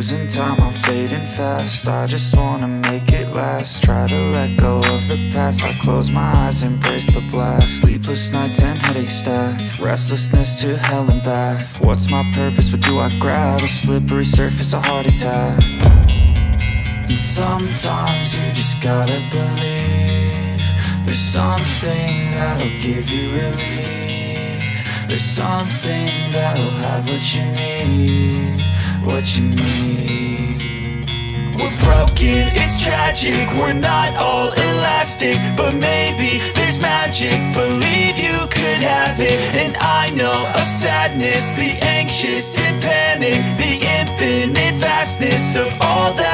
losing time, I'm fading fast. I just wanna make it last. Try to let go of the past. I close my eyes, embrace the blast. Sleepless nights and headaches stack. Restlessness to hell and back. What's my purpose, what do I grab? A slippery surface, a heart attack. And sometimes you just gotta believe there's something that'll give you relief. There's something that'll have what you need, what you need. We're broken, it's tragic, we're not all elastic, but maybe there's magic, believe you could have it. And I know of sadness, the anxious and panic, the infinite vastness of all that